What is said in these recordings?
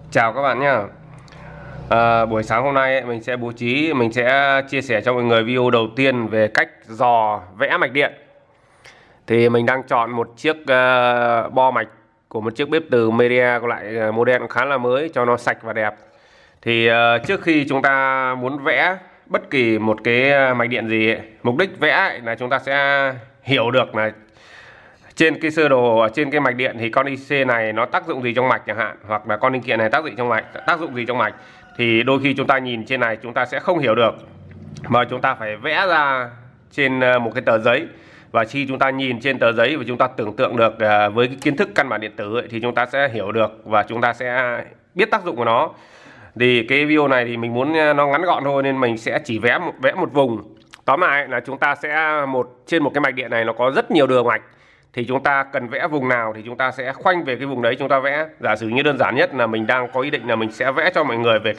Chào các bạn nhé. Buổi sáng hôm nay mình sẽ chia sẻ cho mọi người video đầu tiên về cách dò vẽ mạch điện. Thì mình đang chọn một chiếc bo mạch của một chiếc bếp từ Media, có lại model khá là mới cho nó sạch và đẹp. Thì trước khi chúng ta muốn vẽ bất kỳ một cái mạch điện gì ấy, mục đích vẽ là chúng ta sẽ hiểu được là trên cái sơ đồ trên cái mạch điện thì con IC này nó tác dụng gì trong mạch chẳng hạn, hoặc là con linh kiện này tác dụng gì trong mạch, thì đôi khi chúng ta nhìn trên này chúng ta sẽ không hiểu được, mà chúng ta phải vẽ ra trên một cái tờ giấy. Và khi chúng ta nhìn trên tờ giấy và chúng ta tưởng tượng được với cái kiến thức căn bản điện tử ấy, thì chúng ta sẽ hiểu được và chúng ta sẽ biết tác dụng của nó. Thì cái video này thì mình muốn nó ngắn gọn thôi, nên mình sẽ chỉ vẽ một vùng. Tóm lại là chúng ta sẽ trên một cái mạch điện này nó có rất nhiều đường mạch, thì chúng ta cần vẽ vùng nào thì chúng ta sẽ khoanh về cái vùng đấy chúng ta vẽ. Giả sử như đơn giản nhất là mình đang có ý định là mình sẽ vẽ cho mọi người về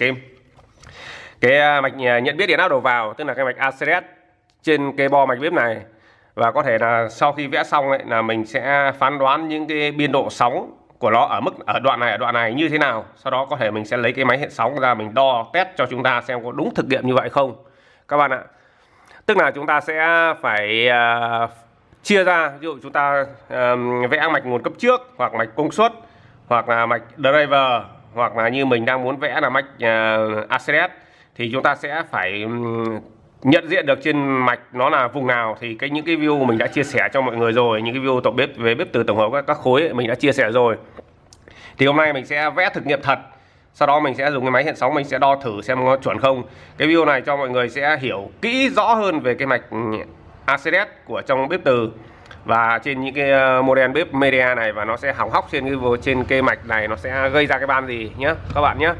cái mạch nhận biết điện áp đầu vào, tức là cái mạch ACDS trên cái bo mạch bếp này. Và có thể là sau khi vẽ xong ấy, là mình sẽ phán đoán những cái biên độ sóng của nó ở đoạn này như thế nào. Sau đó có thể mình sẽ lấy cái máy hiện sóng ra, mình đo test cho chúng ta xem có đúng thực nghiệm như vậy không các bạn ạ. Tức là chúng ta sẽ phải chia ra, ví dụ chúng ta vẽ mạch nguồn cấp trước, hoặc mạch công suất, hoặc là mạch driver, hoặc là như mình đang muốn vẽ là mạch ACDS, thì chúng ta sẽ phải nhận diện được trên mạch nó là vùng nào. Thì những cái video mình đã chia sẻ cho mọi người rồi, những cái video tổng bếp về bếp từ tổng hợp các khối ấy, mình đã chia sẻ rồi. Thì hôm nay mình sẽ vẽ thực nghiệm thật, sau đó mình sẽ dùng cái máy hiện sóng, mình sẽ đo thử xem nó chuẩn không. Cái video này cho mọi người sẽ hiểu kỹ rõ hơn về cái mạch ACDS của trong bếp từ và trên những cái model bếp Media này, và nó sẽ hỏng hóc trên cái mạch này, nó sẽ gây ra cái ban gì nhé các bạn nhé.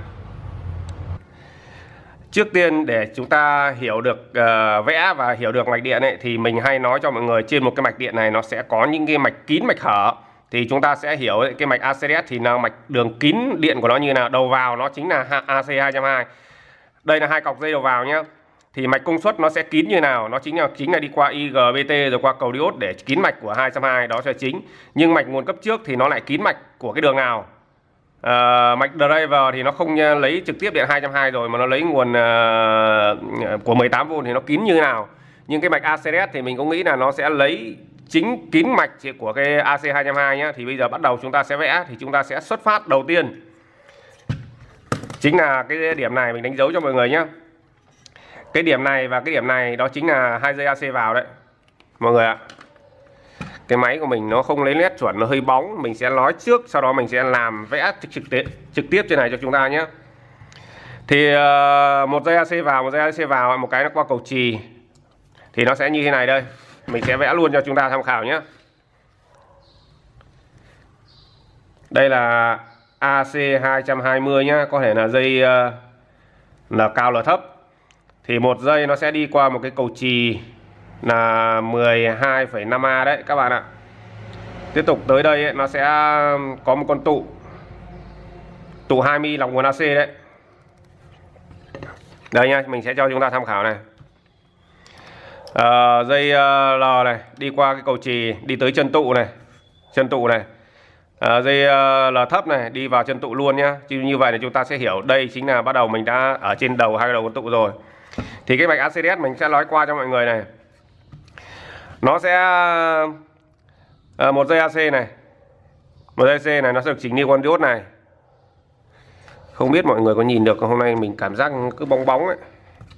Trước tiên để chúng ta hiểu được vẽ và hiểu được mạch điện ấy, thì mình hay nói cho mọi người trên một cái mạch điện này nó sẽ có những cái mạch kín, mạch hở. Thì chúng ta sẽ hiểu cái mạch ACDS thì là mạch đường kín điện của nó như nào. Đầu vào nó chính là AC220. Đây là hai cọc dây đầu vào nhé. Thì mạch công suất nó sẽ kín như nào, nó chính là đi qua IGBT rồi qua cầu diode để kín mạch của 220, đó sẽ chính. Nhưng mạch nguồn cấp trước thì nó lại kín mạch của cái đường nào. Mạch driver thì nó không lấy trực tiếp điện 220 rồi, mà nó lấy nguồn của 18V thì nó kín như nào. Nhưng cái mạch ACDS thì mình cũng nghĩ là nó sẽ lấy chính kín mạch của cái AC220 nhé. Thì bây giờ bắt đầu chúng ta sẽ vẽ. Thì chúng ta sẽ xuất phát đầu tiên chính là cái điểm này, mình đánh dấu cho mọi người nhé. Cái điểm này và cái điểm này đó chính là 2 dây AC vào đấy mọi người ạ. Cái máy của mình nó không lấy nét chuẩn, nó hơi bóng, mình sẽ nói trước, sau đó mình sẽ làm vẽ trực tiếp trên này cho chúng ta nhé. Thì một dây AC vào, một dây AC vào, một cái nó qua cầu chì, thì nó sẽ như thế này đây. Mình sẽ vẽ luôn cho chúng ta tham khảo nhé. Đây là AC220 nhá, có thể là dây là cao là thấp. Thì một dây nó sẽ đi qua một cái cầu chì là 12,5A đấy các bạn ạ. Tiếp tục tới đây ấy, nó sẽ có một con tụ 20 lọc nguồn AC đấy. Đây nha, mình sẽ cho chúng ta tham khảo này. Dây L này đi qua cái cầu chì, đi tới chân tụ này. Dây L thấp này đi vào chân tụ luôn nhá. Như vậy là chúng ta sẽ hiểu đây chính là bắt đầu mình đã ở trên đầu hai đầu con tụ rồi. Thì cái mạch ACDS mình sẽ nói qua cho mọi người này. Nó sẽ một dây AC này, một dây AC này nó sẽ được chỉnh đi con diode này. Không biết mọi người có nhìn được không, hôm nay mình cảm giác cứ bóng bóng ấy.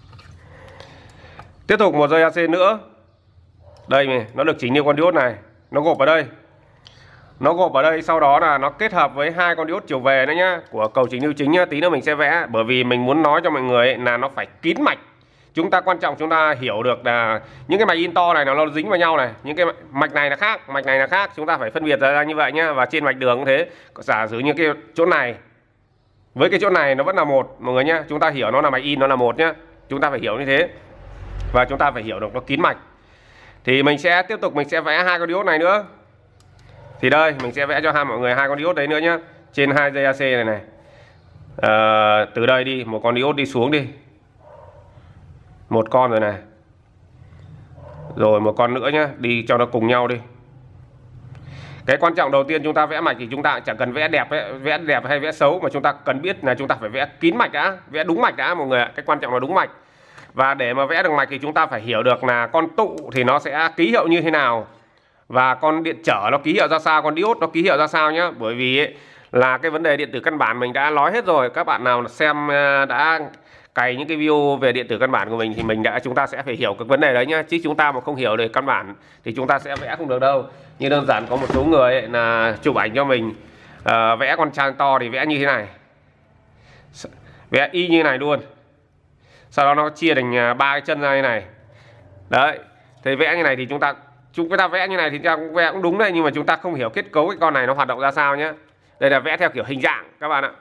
Tiếp tục một dây AC nữa. Đây này, nó được chỉnh đi con diode này, nó gộp ở đây. Nó gộp ở đây, sau đó là nó kết hợp với hai con diode chiều về nữa nhá, của cầu chỉnh lưu chính nhá. Tí nữa mình sẽ vẽ, bởi vì mình muốn nói cho mọi người ấy, là nó phải kín mạch. Quan trọng chúng ta hiểu được là những cái mạch in to này nó dính vào nhau này, những cái mạch này là khác, mạch này là khác, chúng ta phải phân biệt ra như vậy nhá. Và trên mạch đường cũng thế, giả sử như cái chỗ này với cái chỗ này nó vẫn là một mọi người nhá, chúng ta hiểu nó là mạch in, nó là một nhá, chúng ta phải hiểu như thế. Và chúng ta phải hiểu được nó kín mạch. Thì mình sẽ tiếp tục mình sẽ vẽ hai con diode này nữa. Thì đây mình sẽ vẽ cho mọi người hai con diode đấy nữa nhá, trên hai dây AC này. Từ đây đi, một con diode đi xuống đi, một con rồi này, rồi một con nữa nhá, đi cho nó cùng nhau đi. Cái quan trọng đầu tiên chúng ta vẽ mạch thì chúng ta chẳng cần vẽ đẹp ấy, vẽ đẹp hay vẽ xấu, mà chúng ta cần biết là chúng ta phải vẽ kín mạch đã, vẽ đúng mạch đã mọi người ạ. Cái quan trọng là đúng mạch. Và để mà vẽ được mạch thì chúng ta phải hiểu được là con tụ thì nó sẽ ký hiệu như thế nào, và con điện trở nó ký hiệu ra sao, con diode nó ký hiệu ra sao nhá. Bởi vì ấy, là cái vấn đề điện tử căn bản mình đã nói hết rồi. Các bạn nào xem đã cày những cái video về điện tử căn bản của mình thì chúng ta sẽ phải hiểu cái vấn đề đấy nhá. Chứ chúng ta mà không hiểu được căn bản thì chúng ta sẽ vẽ không được đâu. Như đơn giản có một số người ấy là chụp ảnh cho mình, vẽ con trang to thì vẽ như thế này, vẽ y như này luôn, sau đó nó chia thành 3 cái chân ra như này đấy. Thì vẽ như này thì chúng ta vẽ như này thì chúng ta cũng vẽ cũng đúng đấy, nhưng mà chúng ta không hiểu kết cấu cái con này nó hoạt động ra sao nhé. Đây là vẽ theo kiểu hình dạng các bạn ạ.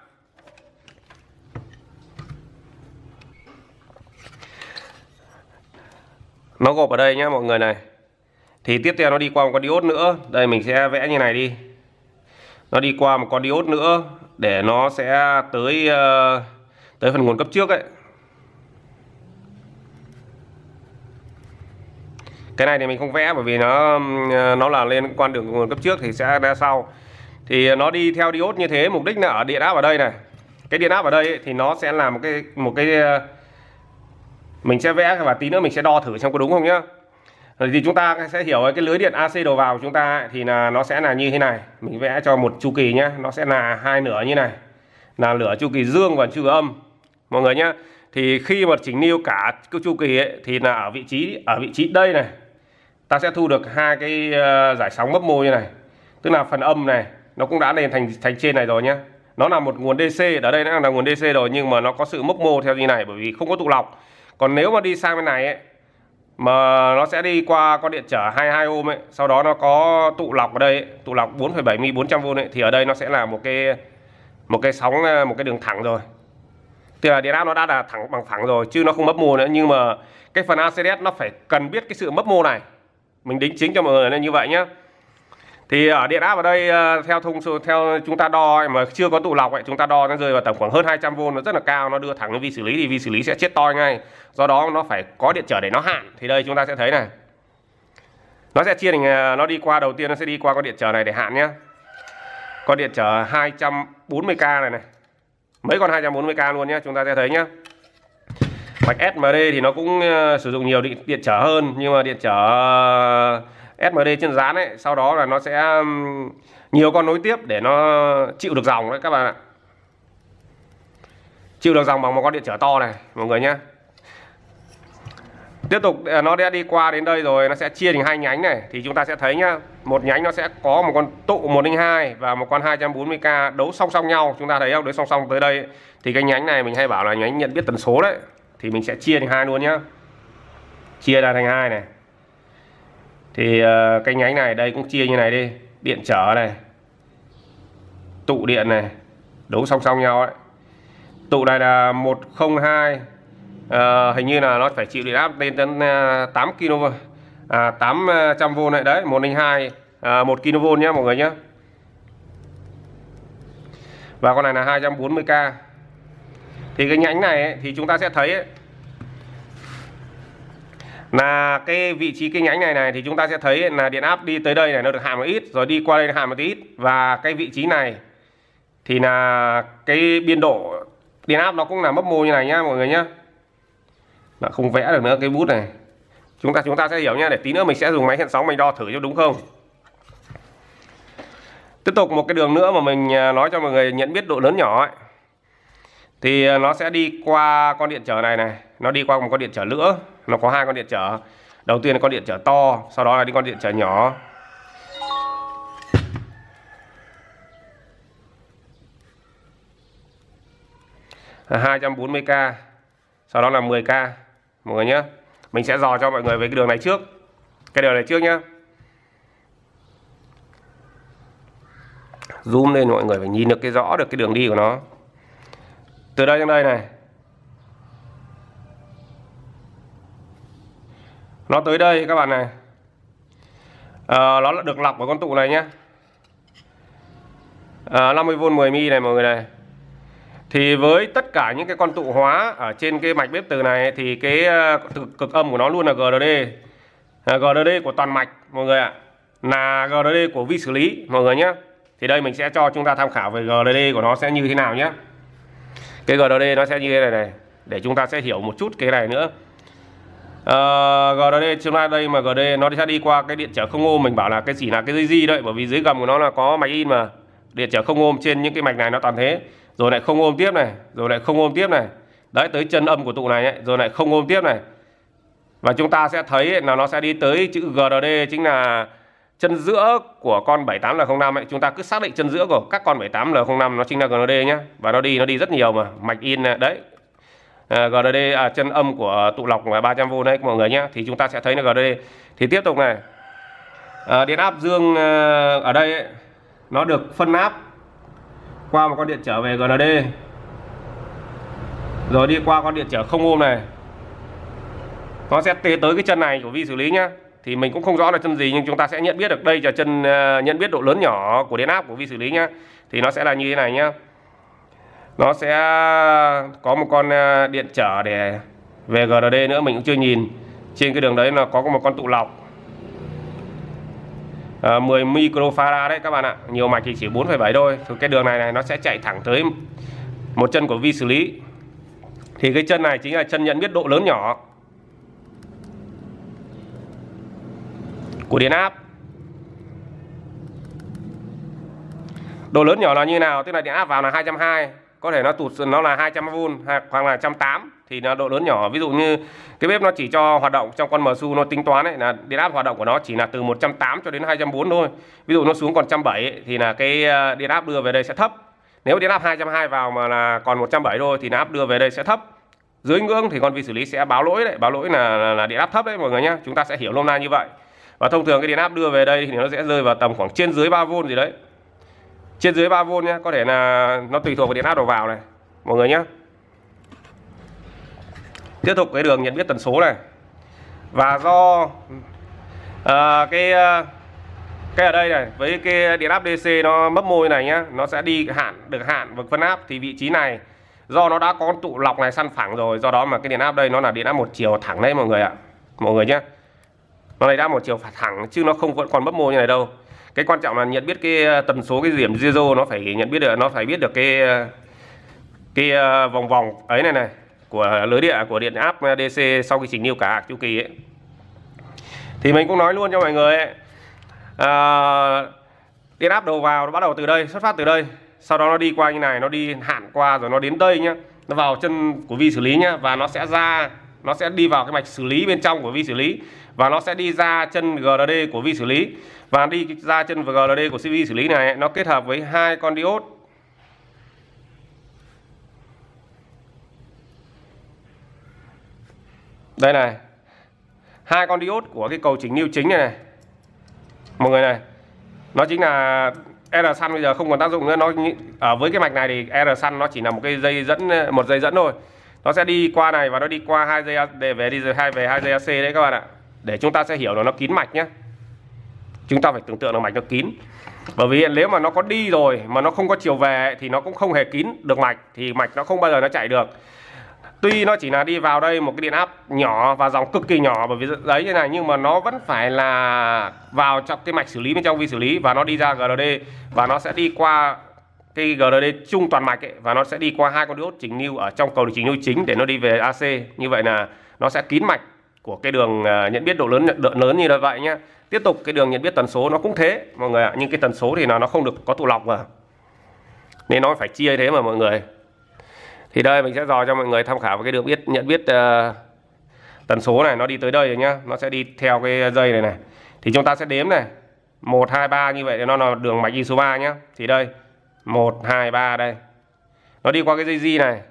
Nó gộp ở đây nhé mọi người này. Thì tiếp theo nó đi qua một con diode nữa. Đây mình sẽ vẽ như này đi. Nó đi qua một con diode nữa để nó sẽ tới phần nguồn cấp trước ấy. Cái này thì mình không vẽ bởi vì nó là lên con đường nguồn cấp trước thì sẽ ra sau. Thì nó đi theo diode như thế, mục đích là ở điện áp ở đây này. Cái điện áp ở đây ấy, thì nó sẽ là một cái mình sẽ vẽ và tí nữa mình sẽ đo thử xem có đúng không nhá. Thì chúng ta sẽ hiểu cái lưới điện AC đầu vào của chúng ta thì là nó sẽ là như thế này. Mình vẽ cho một chu kỳ nhé. Nó sẽ là hai nửa như này, là lửa chu kỳ dương và chu kỳ âm mọi người nhé. Thì khi mà chỉnh lưu cả cái chu kỳ ấy, thì là ở vị trí đây này, ta sẽ thu được hai cái giải sóng mấp mô như này. Tức là phần âm này nó cũng đã lên thành trên này rồi nhé. Nó là một nguồn DC, ở đây nó là nguồn DC rồi, nhưng mà nó có sự mấp mô theo như này bởi vì không có tụ lọc. Còn nếu mà đi sang bên này ấy, mà nó sẽ đi qua con điện trở 22 ohm ấy, sau đó nó có tụ lọc ở đây ấy, tụ lọc 4,7 400V ấy, thì ở đây nó sẽ là một cái sóng, một cái đường thẳng rồi. Tức là điện áp nó đã là bằng phẳng rồi chứ nó không mấp mô nữa, nhưng mà cái phần ACDS nó phải cần biết cái sự mấp mô này. Mình đính chính cho mọi người là như vậy nhé. Thì ở điện áp ở đây theo chúng ta đo mà chưa có tụ lọc ấy, chúng ta đo nó rơi vào tầm khoảng hơn 200V, nó rất là cao, nó đưa thẳng đến vi xử lý thì vi xử lý sẽ chết toi ngay. Do đó nó phải có điện trở để nó hạn. Thì đây chúng ta sẽ thấy này. Nó sẽ chia thành, nó đi qua đầu tiên nó sẽ đi qua con điện trở này để hạn nhé. Con điện trở 240k này này. Mấy con 240k luôn nhé, chúng ta sẽ thấy nhé. Mạch SMD thì nó cũng sử dụng nhiều điện trở hơn, nhưng mà điện trở SMD trên dán ấy, sau đó là nó sẽ nhiều con nối tiếp để nó chịu được dòng đấy các bạn ạ. Chịu được dòng bằng một con điện trở to này mọi người nhé. Tiếp tục nó đã đi qua đến đây rồi, nó sẽ chia thành hai nhánh này. Thì chúng ta sẽ thấy nhá, một nhánh nó sẽ có một con tụ 102 và một con 240k đấu song song nhau. Chúng ta thấy không, đấu song song tới đây. Thì cái nhánh này mình hay bảo là nhánh nhận biết tần số đấy. Thì mình sẽ chia thành hai luôn nhá. Chia ra thành hai này. Thì cái nhánh này đây cũng chia như này đi. Điện trở này, tụ điện này, đấu song song nhau ấy. Tụ này là 102, hình như là nó phải chịu điện áp lên đến 8 kV, 800V này đấy, 102 1 kV nhé mọi người nhé. Và con này là 240k. Thì cái nhánh này ấy, thì chúng ta sẽ thấy ấy, là cái vị trí cái nhánh này thì chúng ta sẽ thấy là điện áp đi tới đây này nó được hạ một ít, rồi đi qua đây hạ một ít, và cái vị trí này thì là cái biên độ điện áp nó cũng là mấp mô như này nhá mọi người nhá. Nó không vẽ được nữa cái bút này. Chúng ta sẽ hiểu nhá, để tí nữa mình sẽ dùng máy hiện sóng mình đo thử cho đúng không. Tiếp tục một cái đường nữa mà mình nói cho mọi người nhận biết độ lớn nhỏ ấy. Thì nó sẽ đi qua con điện trở này, nó đi qua một con điện trở nữa. Nó có hai con điện trở. Đầu tiên là con điện trở to, sau đó là đi con điện trở nhỏ. Là 240k, sau đó là 10k mọi người nhé. Mình sẽ dò cho mọi người về cái đường này trước. Cái đường này trước nhá. Zoom lên mọi người phải nhìn được rõ được cái đường đi của nó. Từ đây đến đây này, nó tới đây các bạn này, nó được lọc ở con tụ này nhé, 50V 10mm này mọi người này. Thì với tất cả những cái con tụ hóa ở trên cái mạch bếp từ này thì cái cực âm của nó luôn là GND. GND của toàn mạch mọi người ạ. là GND của vi xử lý mọi người nhé. Thì đây mình sẽ cho chúng ta tham khảo về GND của nó sẽ như thế nào nhé. Cái GND nó sẽ như thế này này, để chúng ta sẽ hiểu một chút cái này nữa. GND chúng ta đây mà GND nó sẽ đi qua cái điện trở không ôm, mình bảo là cái chỉ là cái dây di đấy, bởi vì dưới gầm của nó là có mạch in mà. Điện trở không ôm trên những cái mạch này nó toàn thế, rồi lại không ôm tiếp này, rồi lại không ôm tiếp này. Đấy, tới chân âm của tụ này ấy, rồi lại không ôm tiếp này. Và chúng ta sẽ thấy là nó sẽ đi tới chữ GND, chính là chân giữa của con 78L05 ấy. Chúng ta cứ xác định chân giữa của các con 78L05 nó chính là GND nhé. Và nó đi rất nhiều mà, mạch in này, đấy. GND chân âm của tụ lọc là 300V đấy mọi người nhé. Thì chúng ta sẽ thấy là GND. Thì tiếp tục này, điện áp dương ở đây ấy, nó được phân áp qua một con điện trở về GND, rồi đi qua con điện trở không ôm này, nó sẽ tới cái chân này của vi xử lý nhá. Thì mình cũng không rõ là chân gì, nhưng chúng ta sẽ nhận biết được đây là chân nhận biết độ lớn nhỏ của điện áp của vi xử lý nhá. Thì nó sẽ là như thế này nhá. Nó sẽ có một con điện trở để về GND nữa, mình cũng chưa nhìn. Trên cái đường đấy là có một con tụ lọc 10 microfarad đấy các bạn ạ. Nhiều mạch thì chỉ 4,7 thôi. Thì cái đường này nó sẽ chạy thẳng tới một chân của vi xử lý. Thì cái chân này chính là chân nhận biết độ lớn nhỏ của điện áp. Độ lớn nhỏ là như nào? Tức là điện áp vào là 220, có thể nó tụt nó là 200V hoặc là 180 thì là độ lớn nhỏ. Ví dụ như cái bếp nó chỉ cho hoạt động trong con MSU nó tính toán ấy, là điện áp hoạt động của nó chỉ là từ 180 cho đến 240 thôi. Ví dụ nó xuống còn 170 thì là cái điện áp đưa về đây sẽ thấp. Nếu điện áp 220 vào mà là còn 170 thôi thì điện áp đưa về đây sẽ thấp. Dưới ngưỡng thì con vi xử lý sẽ báo lỗi đấy, báo lỗi là điện áp thấp đấy mọi người nhé. Chúng ta sẽ hiểu nôm na như vậy. Và thông thường cái điện áp đưa về đây thì nó sẽ rơi vào tầm khoảng trên dưới 3V gì đấy. Trên dưới 3V nhé, có thể là nó tùy thuộc vào điện áp đầu vào này mọi người nhé. Tiếp tục cái đường nhận biết tần số này. Và do cái ở đây này với cái điện áp DC nó mấp môi này nhá, nó sẽ đi được hạn vực phân áp. Thì vị trí này do nó đã có tụ lọc này săn phẳng rồi, do đó mà cái điện áp đây nó là điện áp một chiều thẳng đấy mọi người ạ. Mọi người nhé, nó này đã một chiều thẳng chứ nó không vẫn còn mấp môi như này đâu. Cái quan trọng là nhận biết cái tần số, cái điểm zero nó phải nhận biết được, nó phải biết được cái vòng vòng ấy này của lưới điện của điện áp DC sau khi chỉnh lưu cả chu kỳ ấy. Thì mình cũng nói luôn cho mọi người ấy, điện áp đầu vào nó bắt đầu từ đây, xuất phát từ đây, sau đó nó đi qua như này, nó đi hạn qua rồi nó đến đây nhá, nó vào chân của vi xử lý nhá, và nó sẽ ra, nó sẽ đi vào cái mạch xử lý bên trong của vi xử lý, và nó sẽ đi ra chân GND của vi xử lý, và đi ra chân GND của vi xử lý này nó kết hợp với hai con diode. Đây này, hai con diode của cái cầu chỉnh lưu chính này mọi người này, nó chính là R sun bây giờ không còn tác dụng nữa. Nó ở với cái mạch này thì R sun nó chỉ là một cái dây dẫn, một dây dẫn thôi. Nó sẽ đi qua này và nó đi qua hai dây để về hai dây AC đấy các bạn ạ. Để chúng ta sẽ hiểu là nó kín mạch nhé. Chúng ta phải tưởng tượng là mạch nó kín. Bởi vì nếu mà nó có đi rồi mà nó không có chiều về thì nó cũng không hề kín được mạch, thì mạch nó không bao giờ nó chạy được. Tuy nó chỉ là đi vào đây một cái điện áp nhỏ và dòng cực kỳ nhỏ bởi vì đấy như này, nhưng mà nó vẫn phải là vào trong cái mạch xử lý bên trong vi xử lý, và nó đi ra GND và nó sẽ đi qua cái GND chung toàn mạch ấy, và nó sẽ đi qua hai con diode chỉnh lưu ở trong cầu chỉnh lưu chính để nó đi về AC. Như vậy là nó sẽ kín mạch của cái đường nhận biết độ lớn như là vậy nhá. Tiếp tục cái đường nhận biết tần số nó cũng thế mọi người ạ, nhưng cái tần số thì nó không được có tụ lọc mà, nên nó phải chia thế mà mọi người. Thì đây mình sẽ dò cho mọi người tham khảo cái đường nhận biết tần số này, nó đi tới đây rồi nhá, nó sẽ đi theo cái dây này này. Thì chúng ta sẽ đếm này, 1 2 3 như vậy, nó là đường mạch in số 3 nhá. Thì đây 1 2 3 đây, nó đi qua cái dây di này,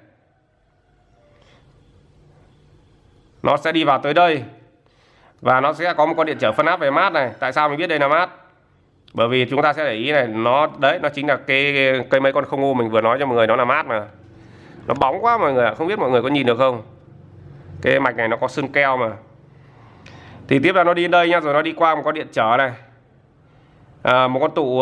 nó sẽ đi vào tới đây và nó sẽ có một con điện trở phân áp về mát này. Tại sao mình biết đây là mát? Bởi vì chúng ta sẽ để ý này, nó đấy, nó chính là cái cây mấy con không ô mình vừa nói cho mọi người, nó là mát mà. Nó bóng quá mọi người ạ, không biết mọi người có nhìn được không? Cái mạch này nó có sơn keo mà. Thì tiếp là nó đi đến đây nhá, rồi nó đi qua một con điện trở này, một con tụ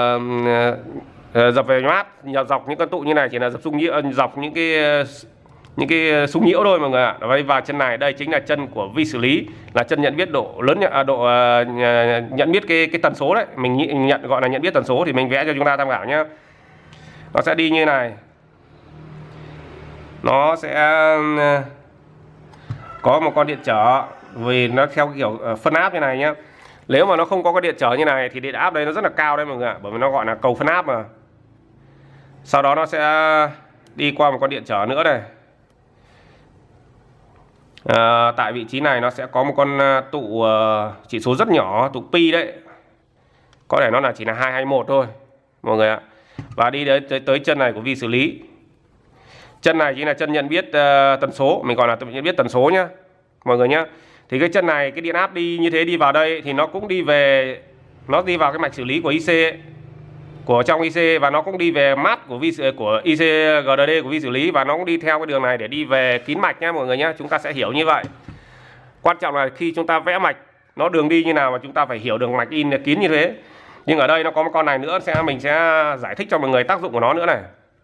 dập về mát. Dọc những con tụ như này chỉ là dập dung dọc những cái những cái xung nhiễu thôi mọi người ạ. Và chân này đây chính là chân của vi xử lý, là chân nhận biết độ lớn, nhận biết cái tần số đấy, mình nhận gọi là nhận biết tần số, thì mình vẽ cho chúng ta tham khảo nhé. Nó sẽ đi như này, nó sẽ có một con điện trở, vì nó theo kiểu phân áp như này nhé. Nếu mà nó không có cái điện trở như này thì điện áp đây nó rất là cao đấy mọi người ạ, bởi vì nó gọi là cầu phân áp mà. Sau đó nó sẽ đi qua một con điện trở nữa này. Tại vị trí này nó sẽ có một con tụ chỉ số rất nhỏ, tụ pi đấy, có thể nó là chỉ là 221 thôi mọi người ạ. Và đi tới chân này của vi xử lý. Chân này chính là chân nhận biết tần số, mình gọi là nhận biết tần số nhá mọi người nhá. Thì cái chân này, cái điện áp đi như thế đi vào đây thì nó cũng đi về, nó đi vào cái mạch xử lý của IC ấy, của trong IC, và nó cũng đi về mát của IC GDD của vi xử lý, và nó cũng đi theo cái đường này để đi về kín mạch nhá mọi người nhá. Chúng ta sẽ hiểu như vậy. Quan trọng là khi chúng ta vẽ mạch nó đường đi như nào mà chúng ta phải hiểu đường mạch in kín như thế. Nhưng ở đây nó có một con này nữa, mình sẽ giải thích cho mọi người tác dụng của nó nữa này.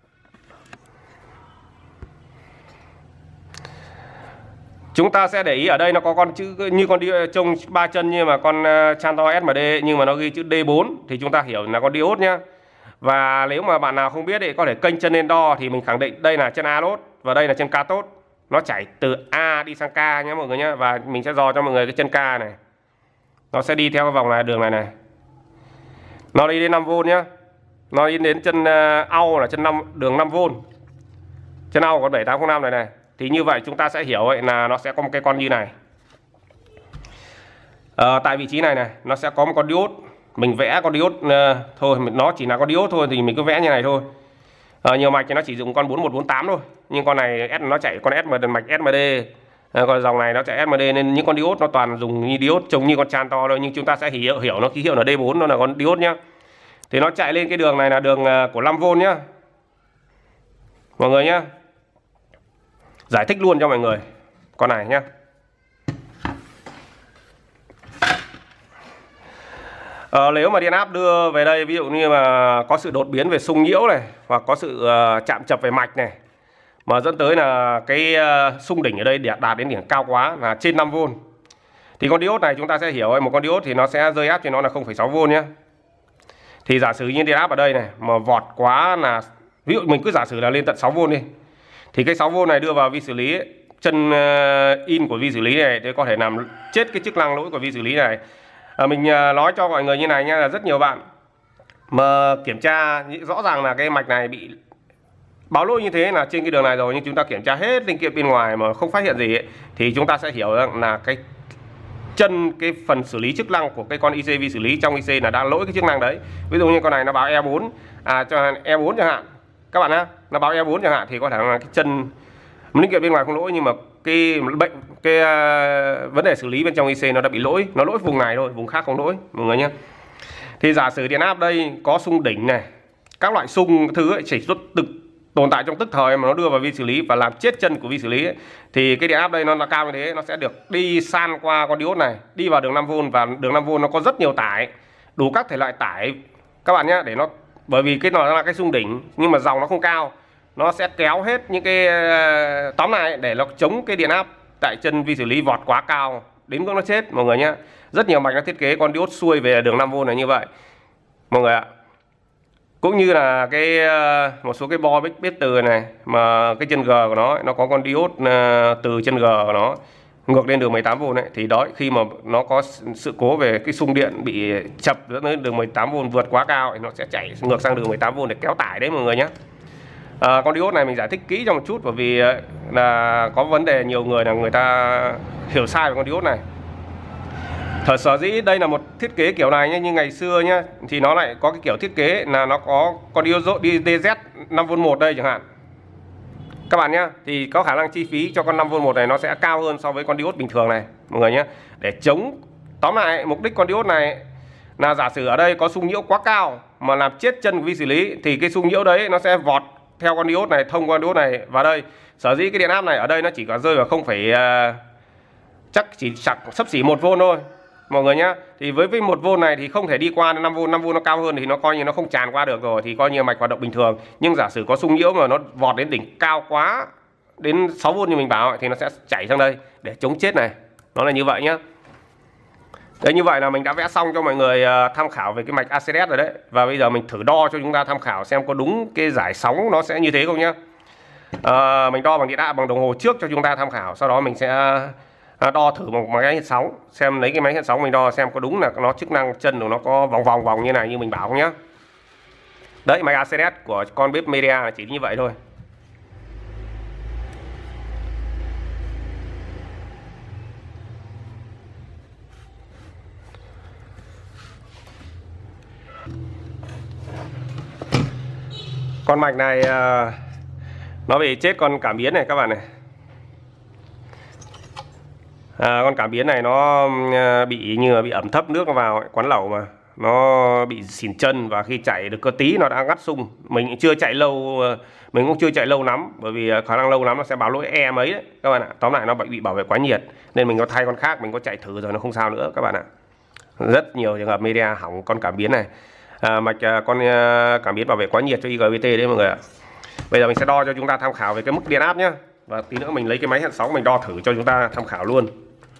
Chúng ta sẽ để ý ở đây nó có con chữ như con trông 3 chân, nhưng mà con Chantor SMD nhưng mà nó ghi chữ D4 thì chúng ta hiểu là con diode nhá. Và nếu mà bạn nào không biết thì có thể kênh chân lên đo, thì mình khẳng định đây là chân anode và đây là chân cathode. Nó chảy từ A đi sang K nhé mọi người nhé. Và mình sẽ dò cho mọi người cái chân K này. Nó sẽ đi theo cái vòng này, đường này này. Nó đi đến 5V nhá. Nó đi đến chân AU là chân đường 5V. Chân AU có 7805 này này. Thì như vậy chúng ta sẽ hiểu ấy, là nó sẽ có một cái con như này. Tại vị trí này này nó sẽ có một con diode. Mình vẽ con diode thôi, nó chỉ là con diode thôi thì mình cứ vẽ như này thôi. Nhiều mạch thì nó chỉ dùng con 4148 thôi, nhưng con này nó chạy con mạch SMD. Còn dòng này nó chạy SMD nên những con diode nó toàn dùng như diode, trông như con Chantor thôi, nhưng chúng ta sẽ hiểu nó ký hiệu là D4, nó là con diode nhá. Thì nó chạy lên cái đường này là đường của 5V nhá mọi người nhá. Giải thích luôn cho mọi người con này nhá. Nếu mà điện áp đưa về đây, ví dụ như mà có sự đột biến về xung nhiễu này, hoặc có sự chạm chập về mạch này, mà dẫn tới là cái xung đỉnh ở đây đạt đến điểm cao quá là trên 5V, thì con diode này chúng ta sẽ hiểu một con diode thì nó sẽ rơi áp cho nó là 0,6V nhé. Thì giả sử như điện áp ở đây này mà vọt quá là, ví dụ mình cứ giả sử là lên tận 6V đi, thì cái 6V này đưa vào vi xử lý, chân in của vi xử lý này thì có thể làm chết cái chức năng lỗi của vi xử lý này. Mình nói cho mọi người như này nha, là rất nhiều bạn mà kiểm tra rõ ràng là cái mạch này bị báo lỗi như thế là trên cái đường này rồi, nhưng chúng ta kiểm tra hết linh kiện bên ngoài mà không phát hiện gì ấy, thì chúng ta sẽ hiểu rằng là cái chân, cái phần xử lý chức năng của cái con IC vi xử lý trong IC là đang lỗi cái chức năng đấy. Ví dụ như con này nó báo E4 cho E4 chẳng hạn các bạn nhá, nó báo E4 chẳng hạn, thì có thể là cái chân linh kiện bên ngoài không lỗi, nhưng mà cái vấn đề xử lý bên trong IC nó đã bị lỗi, nó lỗi vùng này thôi, vùng khác không lỗi mọi người nhé. Thì giả sử điện áp đây có xung đỉnh này, các loại xung thứ ấy chỉ tồn tại trong tức thời mà nó đưa vào vi xử lý và làm chết chân của vi xử lý ấy, thì cái điện áp đây nó cao như thế, nó sẽ được đi san qua con diode này, đi vào đường 5V, và đường 5V nó có rất nhiều tải, đủ các thể loại tải các bạn nhé, để nó, bởi vì cái nó là cái xung đỉnh nhưng mà dòng nó không cao, nó sẽ kéo hết những cái tóm lại để nó chống cái điện áp tại chân vi xử lý vọt quá cao đến mức nó chết mọi người nhé. Rất nhiều mạch nó thiết kế con diode xuôi về đường 5V này như vậy mọi người ạ. Cũng như là cái một số cái bo biết từ này mà cái chân G của nó có con diode từ chân G của nó ngược lên đường 18V này, thì đó khi mà nó có sự cố về cái xung điện bị chập dẫn đến đường 18V vượt quá cao thì nó sẽ chạy ngược sang đường 18V để kéo tải đấy mọi người nhé. Con diode này mình giải thích kỹ cho một chút, bởi vì là có vấn đề nhiều người là người ta hiểu sai về con diode này. Sở dĩ đây là một thiết kế kiểu này nhé, nhưng ngày xưa nhá thì nó lại có cái kiểu thiết kế là nó có con diode DZ 5V1 đây chẳng hạn các bạn nhé, thì có khả năng chi phí cho con 5V1 này nó sẽ cao hơn so với con diode bình thường này mọi người nhé. Để chống, tóm lại mục đích con diode này là giả sử ở đây có xung nhiễu quá cao mà làm chết chân của vi xử lý, thì cái xung nhiễu đấy nó sẽ vọt theo con diode này, thông qua diode này vào đây. Sở dĩ cái điện áp này ở đây nó chỉ có rơi vào chắc chỉ xấp xỉ 1V thôi mọi người nhá. Thì với 1V này thì không thể đi qua 5V, 5V nó cao hơn thì nó coi như nó không tràn qua được rồi, thì coi như mạch hoạt động bình thường. Nhưng giả sử có xung nhiễu mà nó vọt đến đỉnh cao quá đến 6V như mình bảo thì nó sẽ chảy sang đây để chống chết này. Nó là như vậy nhá. Đấy, như vậy là mình đã vẽ xong cho mọi người tham khảo về cái mạch ACDS rồi đấy. Và bây giờ mình thử đo cho chúng ta tham khảo xem có đúng cái giải sóng nó sẽ như thế không nhá. Mình đo bằng điện áp, bằng đồng hồ trước cho chúng ta tham khảo. Sau đó mình sẽ đo thử một máy hiện sóng, xem lấy cái máy hiện sóng mình đo xem có đúng là nó chức năng chân của nó có vòng vòng như này như mình bảo không nhá. Đấy, mạch ACDS của con bếp Media là chỉ như vậy thôi. Con mạch này nó bị chết con cảm biến này các bạn này. Con cảm biến này nó bị bị ẩm thấp nước vào quán lẩu mà nó bị xỉn chân, và khi chạy được có tí nó đã ngắt sung. Mình chưa chạy lâu, mình cũng chưa chạy lâu lắm, bởi vì khả năng lâu lắm nó sẽ báo lỗi e mấy đấy các bạn ạ. Tóm lại nó bị bảo vệ quá nhiệt nên mình có thay con khác, mình có chạy thử rồi nó không sao nữa các bạn ạ. Rất nhiều trường hợp Media hỏng con cảm biến này, mạch con cảm biến bảo vệ quá nhiệt cho IGBT đấy mọi người ạ. Bây giờ mình sẽ đo cho chúng ta tham khảo về cái mức điện áp nhé, và tí nữa mình lấy cái máy hẹn sóng mình đo thử cho chúng ta tham khảo luôn.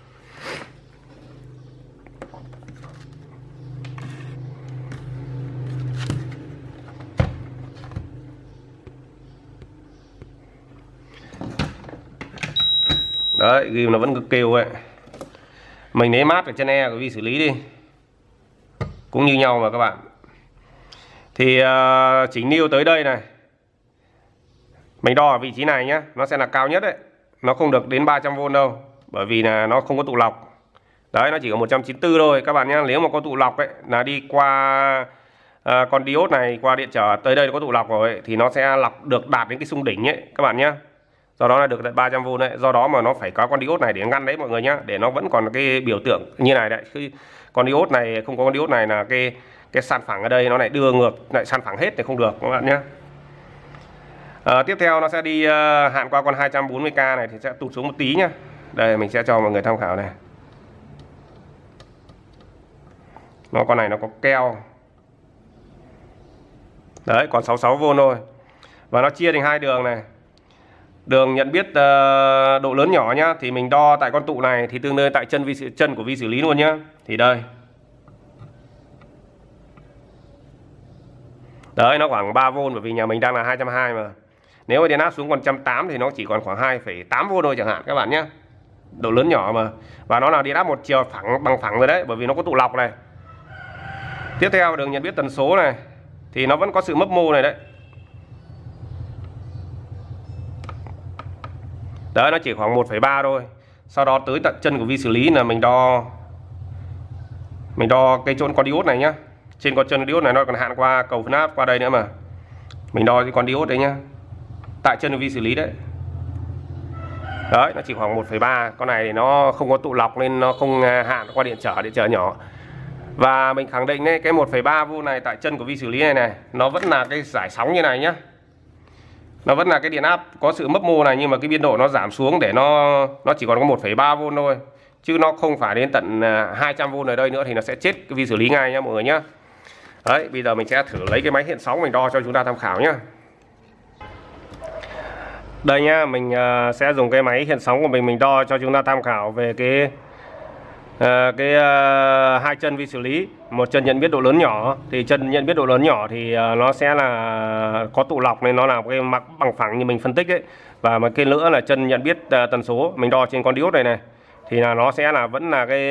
Đấy, ghim nó vẫn cứ kêu ấy. Mình lấy mát ở chân E của vi xử lý đi, cũng như nhau mà các bạn. Thì chỉnh niu tới đây này, mình đo ở vị trí này nhé, nó sẽ là cao nhất đấy, nó không được đến 300V đâu, bởi vì là nó không có tụ lọc. Đấy, nó chỉ có 194 thôi các bạn nhé. Nếu mà có tụ lọc ấy là đi qua con diode này, qua điện trở tới đây có tụ lọc rồi ấy, thì nó sẽ lọc được đạt đến cái xung đỉnh ấy các bạn nhé. Do đó là được 300V đấy. Do đó mà nó phải có con diode này để ngăn đấy mọi người nhé, để nó vẫn còn cái biểu tượng như này đấy. Khi con diode này không có con diode này là cái san phẳng ở đây nó lại đưa ngược lại, san phẳng hết thì không được các bạn nhé. Tiếp theo nó sẽ đi hạn qua con 240k này thì sẽ tụt xuống một tí nhá. Đây mình sẽ cho mọi người tham khảo này. Con này nó có keo. Đấy, còn 66V thôi. Và nó chia thành hai đường này. Đường nhận biết độ lớn nhỏ nhá, thì mình đo tại con tụ này thì tương đương tại chân của vi xử lý luôn nhá. Thì đây. Đấy, nó khoảng 3V, bởi vì nhà mình đang là 220 mà. Nếu mà điện áp xuống còn 180 thì nó chỉ còn khoảng 2,8V thôi chẳng hạn các bạn nhé. Độ lớn nhỏ mà. Và nó là điện áp một chiều phẳng, bằng phẳng rồi đấy, bởi vì nó có tụ lọc này. Tiếp theo đường nhận biết tần số này thì nó vẫn có sự mấp mô này đấy. Đấy, nó chỉ khoảng 1,3 thôi. Sau đó tới tận chân của vi xử lý là mình đo cái chỗ con diode này nhá. Trên con chân diode này nó còn hạn qua cầu phân áp qua đây nữa mà. Mình đo cái con diode đấy nhá. Tại chân của vi xử lý đấy. Đấy, nó chỉ khoảng 1,3. Con này thì nó không có tụ lọc nên nó không hạn qua điện trở nhỏ. Và mình khẳng định đấy, cái 1,3V này tại chân của vi xử lý này nó vẫn là cái giải sóng như này nhá. Nó vẫn là cái điện áp có sự mấp mô này, nhưng mà cái biên độ nó giảm xuống để nó chỉ còn có 1,3V thôi, chứ nó không phải đến tận 200V ở đây nữa thì nó sẽ chết cái vi xử lý ngay nhá mọi người nhá. Đấy, bây giờ mình sẽ thử lấy cái máy hiện sóng mình đo cho chúng ta tham khảo nhá. Đây nhá, mình sẽ dùng cái máy hiện sóng của mình đo cho chúng ta tham khảo về hai chân vi xử lý. Một chân nhận biết độ lớn nhỏ, thì chân nhận biết độ lớn nhỏ thì nó sẽ là có tụ lọc nên nó là cái mặt bằng phẳng như mình phân tích ấy. Và một cái nữa là chân nhận biết tần số mình đo trên con diode này thì là nó sẽ là vẫn là cái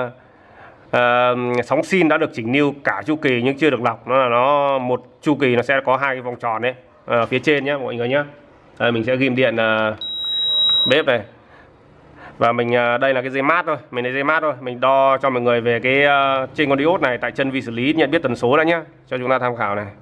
sóng sin đã được chỉnh niu cả chu kỳ nhưng chưa được lọc. Nó là một chu kỳ nó sẽ có hai cái vòng tròn đấy phía trên nhé mọi người nhé. Đây, mình sẽ ghim điện bếp này. Và mình đây là cái dây mát thôi, mình lấy dây mát thôi, mình đo cho mọi người về cái trên con diode này tại chân vi xử lý nhận biết tần số đã nhá, cho chúng ta tham khảo này.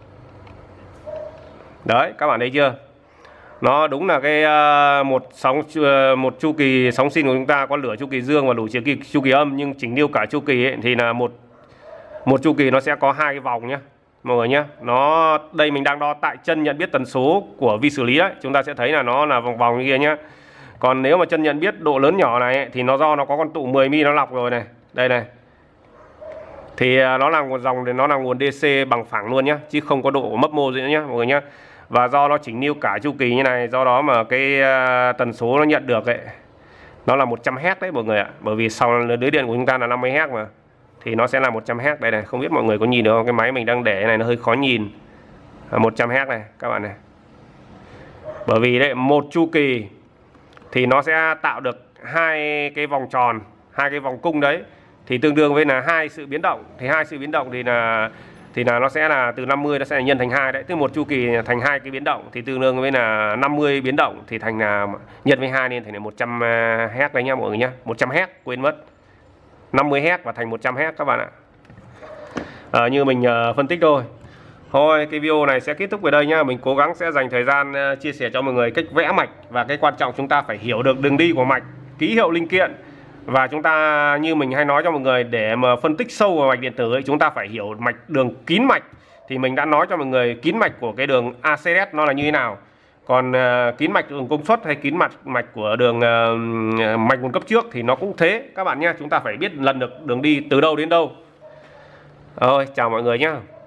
Đấy, các bạn thấy chưa? Nó đúng là cái một chu kỳ sóng sin của chúng ta có lửa chu kỳ dương và lửa chu kỳ âm, nhưng chỉnh niu cả chu kỳ ấy, thì là một chu kỳ nó sẽ có hai cái vòng nhá mọi người nhé. Đây mình đang đo tại chân nhận biết tần số của vi xử lý đấy, chúng ta sẽ thấy là nó là vòng vòng như kia nhá. Còn nếu mà chân nhận biết độ lớn nhỏ này ấy, thì nó do nó có con tụ 10mm nó lọc rồi này. Đây này. Thì nó là nguồn dòng, thì nó là nguồn DC bằng phẳng luôn nhá, chứ không có độ mấp mô gì nữa nhá mọi người nhá. Và do nó chỉnh new cả chu kỳ như này, do đó mà cái tần số nó nhận được ấy nó là 100 Hz đấy mọi người ạ. Bởi vì sau lưới điện của chúng ta là 50 Hz mà, thì nó sẽ là 100 Hz. Đây này, không biết mọi người có nhìn được không? Cái máy mình đang để này nó hơi khó nhìn. 100 Hz này các bạn này. Bởi vì đấy, một chu kỳ thì nó sẽ tạo được hai cái vòng tròn, hai cái vòng cung đấy, thì tương đương với là hai sự biến động. Thì hai sự biến động thì là nó sẽ là từ 50 nó sẽ là nhân thành 2 đấy. Tức một chu kỳ thành hai cái biến động thì tương đương với là 50 biến động thì thành là nhân với 2 nên thành là 100 Hz đấy nhá mọi người nhá. 100 Hz, quên mất. 50 Hz và thành 100 Hz các bạn ạ. Như mình phân tích thôi. Thôi cái video này sẽ kết thúc ở đây nhá. Mình cố gắng sẽ dành thời gian chia sẻ cho mọi người cách vẽ mạch, và cái quan trọng chúng ta phải hiểu được đường đi của mạch, ký hiệu linh kiện. Và chúng ta, như mình hay nói cho mọi người, để mà phân tích sâu vào mạch điện tử ấy, chúng ta phải hiểu mạch, đường kín mạch. Thì mình đã nói cho mọi người kín mạch của cái đường ACS nó là như thế nào. Còn kín mạch đường công suất hay kín mạch của đường mạch nguồn cấp trước thì nó cũng thế các bạn nhé. Chúng ta phải biết lần được đường đi từ đâu đến đâu. Rồi, chào mọi người nhé.